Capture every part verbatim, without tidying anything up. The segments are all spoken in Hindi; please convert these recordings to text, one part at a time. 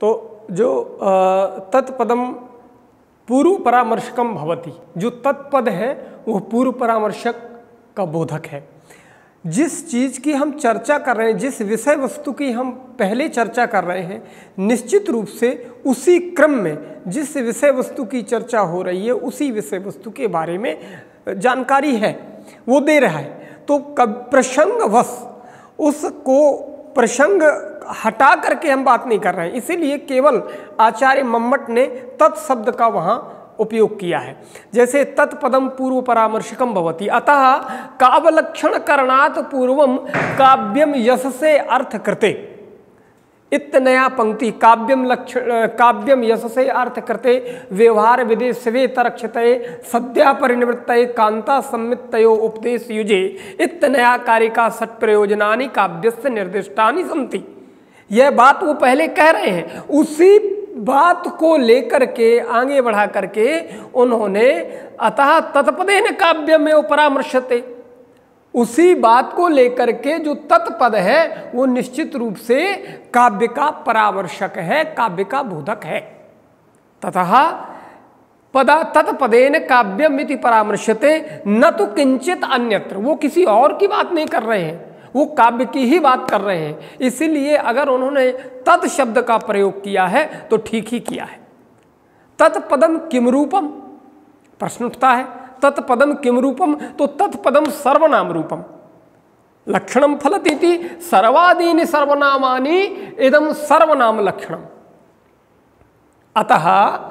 तो जो तत्पदम पूर्व परामर्शकम भवति, जो तत्पद है वो पूर्व परामर्शक का बोधक है। जिस चीज़ की हम चर्चा कर रहे हैं, जिस विषय वस्तु की हम पहले चर्चा कर रहे हैं, निश्चित रूप से उसी क्रम में जिस विषय वस्तु की चर्चा हो रही है उसी विषय वस्तु के बारे में जानकारी है वो दे रहा है। तो कब प्रसंगवश उसको प्रसंग हटा करके हम बात नहीं कर रहे हैं, इसीलिए केवल आचार्य मम्मट ने तत्शब्द का वहाँ उपयोग किया है। जैसे तत्पदम पूर्व परामर्शकम भवति, अतः काव्यलक्षण करणात् पूर्वम काव्यम यश से अर्थ कृते। इत नया पंक्ति काव्यम लक्षण काव्यम यश से अर्थ कृते व्यवहार विदे स्वे तरक्षतये सद्या परिनिवृत्तये कांता सम्मितयो उपदेश युजे इत नया कारिका सट प्रयोजनानि काव्यस्य निर्दिष्टानि सन्ति। यह बात वो पहले कह रहे हैं, उसी बात को लेकर के आगे बढ़ा करके उन्होंने अतः तत्पदेन काव्य में परामर्शते, उसी बात को लेकर के जो तत्पद है वो निश्चित रूप से काव्य का परामर्शक है, काव्य का बोधक है। ततः पदा तत्पदेन काव्यमिति परामर्शते न तो किंचित अन्यत्र, वो किसी और की बात नहीं कर रहे हैं, वो काव्य की ही बात कर रहे हैं। इसीलिए अगर उन्होंने तत् शब्द का प्रयोग किया है तो ठीक ही किया है। तत्पदम किम रूपम, प्रश्न उठता है, तत्पदम किम रूपम, तो तत्पदम सर्वनाम रूपम लक्षणम फलतीति सर्वादीनि सर्वनामानि इदम सर्वनाम लक्षणम। अतः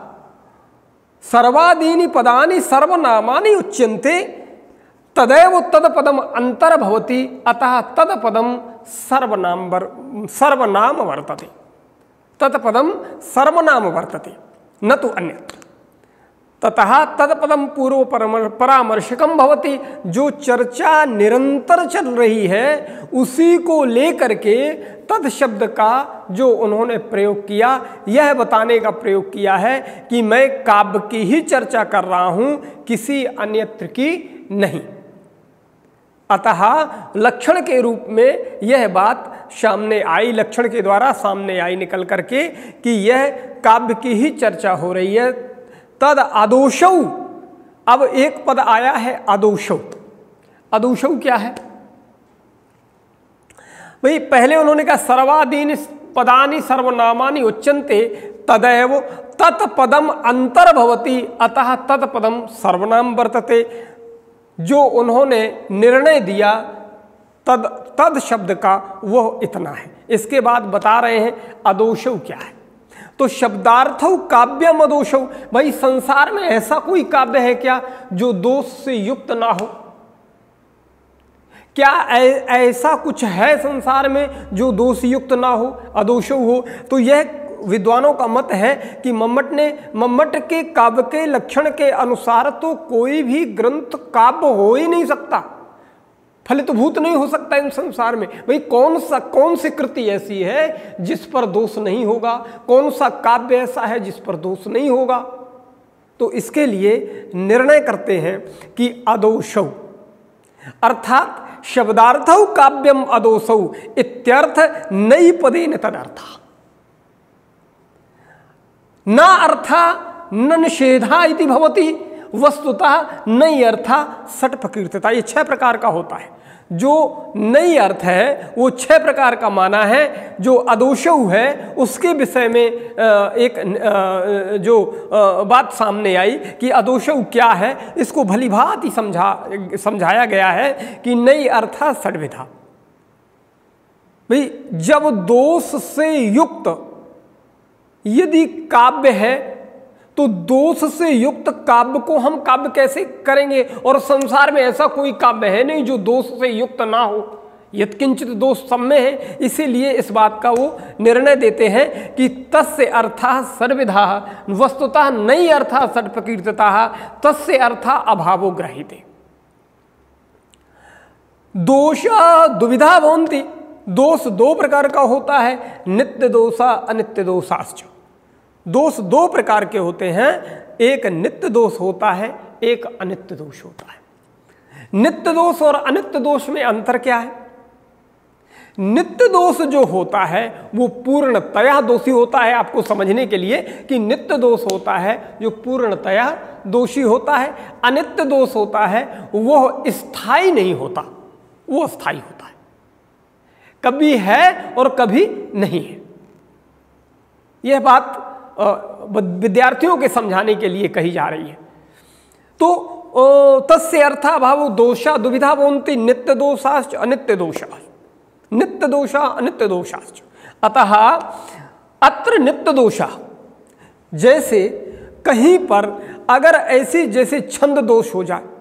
सर्वादीनि पदानि सर्वनामानि उच्यन्ते तदैव तदपदम अंतर भवति, अतः तदपदम सर्वनाम वर सर्वनाम वर्तते, तत्पदम सर्वनाम वर्तते न तो अन्यत्र। ततः तत्पदम पूर्व परामर्शकम भवति, जो चर्चा निरंतर चल रही है उसी को लेकर के तद शब्द का जो उन्होंने प्रयोग किया, यह बताने का प्रयोग किया है कि मैं काव्य की ही चर्चा कर रहा हूं, किसी अन्यत्र की नहीं। अतः लक्षण के रूप में यह बात सामने आई, लक्षण के द्वारा सामने आई निकल करके कि यह काव्य की ही चर्चा हो रही है। तद आदोषौ, अब एक पद आया है आदोषौ। आदोषौ क्या है भाई? पहले उन्होंने कहा सर्वादीनि पदानि सर्वनामानि उच्यन्ते तदैव तत्पदम अंतर भवति, अतः तत्पदम सर्वनाम वर्तते। जो उन्होंने निर्णय दिया तद तद शब्द का वह इतना है। इसके बाद बता रहे हैं अदोषौ क्या है। तो शब्दार्थौ काव्यम अदोषौ, भाई संसार में ऐसा कोई काव्य है क्या जो दोष से युक्त ना हो? क्या ऐसा कुछ है संसार में जो दोष युक्त ना हो, अदोषौ हो? तो यह विद्वानों का मत है कि मम्मट ने मम्मट के काव्य के लक्षण के अनुसार तो कोई भी ग्रंथ काव्य हो ही नहीं सकता, फलितभूत नहीं हो सकता इन संसार में। भाई कौन सा कौन सी कृति ऐसी है जिस पर दोष नहीं होगा, कौन सा काव्य ऐसा है जिस पर दोष नहीं होगा? तो इसके लिए निर्णय करते हैं कि अदोषौ अर्थात शब्दार्थौ काव्यम अदोषौ इत्यर्थ नई पदेन तदर्थ न अर्था न निषेधा इति भवति, वस्तुतः नई अर्था सट प्रकृतता। ये छह प्रकार का होता है। जो नई अर्थ है वो छह प्रकार का माना है। जो अदोषौ है उसके विषय में एक जो बात सामने आई कि अदोषौ क्या है, इसको भलीभांति समझा समझाया गया है कि नई अर्था षड्विधा। भाई जब दोष से युक्त यदि काव्य है तो दोष से युक्त काव्य को हम काव्य कैसे करेंगे? और संसार में ऐसा कोई काव्य है नहीं जो दोष से युक्त ना हो, यत्किंचित दोष सब में है। इसीलिए इस बात का वो निर्णय देते हैं कि तस्य अर्थः सर्वविधा वस्तुतः नई अर्थः षट् प्रकृततः तस्य अर्थः अभावो ग्रहीते। दोष दुविधा भवन्ति, दोष दो प्रकार का होता है, नित्य दोषा अनित्य दोषाश्च। दोष दो प्रकार के होते हैं, एक नित्य दोष होता है, एक अनित्य दोष होता है। नित्य दोष और अनित्य दोष में अंतर क्या है? नित्य दोष जो होता है वो पूर्णतया दोषी होता है। आपको समझने के लिए कि नित्य दोष होता है जो पूर्णतया दोषी होता है, अनित्य दोष होता है वो स्थायी नहीं होता, वो अस्थायी होता है, कभी है और कभी नहीं है। यह बात विद्यार्थियों के समझाने के लिए कही जा रही है। तो तस्य अर्थाभावो दोषा दुविधा भवन्ति, नित्य दोषाश्च अनित्य दोषाश्च, नित्य दोषा अनित्य दोषाश्च। अतः अत्र नित्य दोषा, जैसे कहीं पर अगर ऐसी जैसे छंद दोष हो जाए,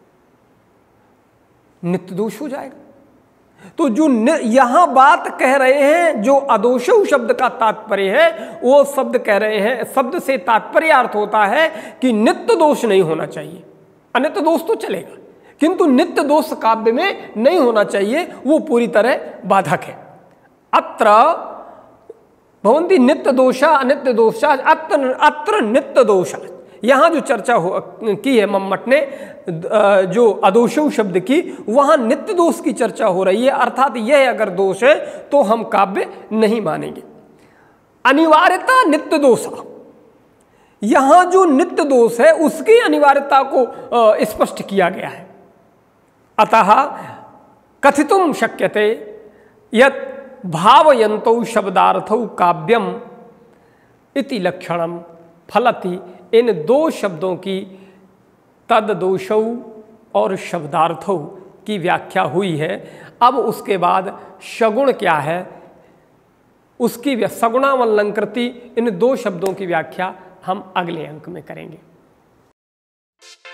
नित्य दोष हो जाएगा। तो जो यहां बात कह रहे हैं, जो अदोषौ शब्द का तात्पर्य है, वो शब्द कह रहे हैं, शब्द से तात्पर्य अर्थ होता है कि नित्य दोष नहीं होना चाहिए। अनित्य दोष तो चलेगा, किंतु नित्य दोष काव्य में नहीं होना चाहिए, वो पूरी तरह बाधक है। अत्र भवन्ति नित्य दोषा अनित्य दोषा, अत्र अत्र नित्य दोषा। यहाँ जो चर्चा हो की है मम्मट ने, जो अदोषौ शब्द की, वहाँ नित्य दोष की चर्चा हो रही है, अर्थात यह अगर दोष है तो हम काव्य नहीं मानेंगे। अनिवार्यता नित्य दोषा, यहाँ जो नित्य दोष है उसकी अनिवार्यता को स्पष्ट किया गया है। अतः कथितुम शक्यते यत् भावयन्तौ शब्दार्थौ काव्यम इति लक्षणम फलति। इन दो शब्दों की तद दोषौ और शब्दार्थौ की व्याख्या हुई है। अब उसके बाद सगुण क्या है उसकी सगुणावलंकृति, इन दो शब्दों की व्याख्या हम अगले अंक में करेंगे।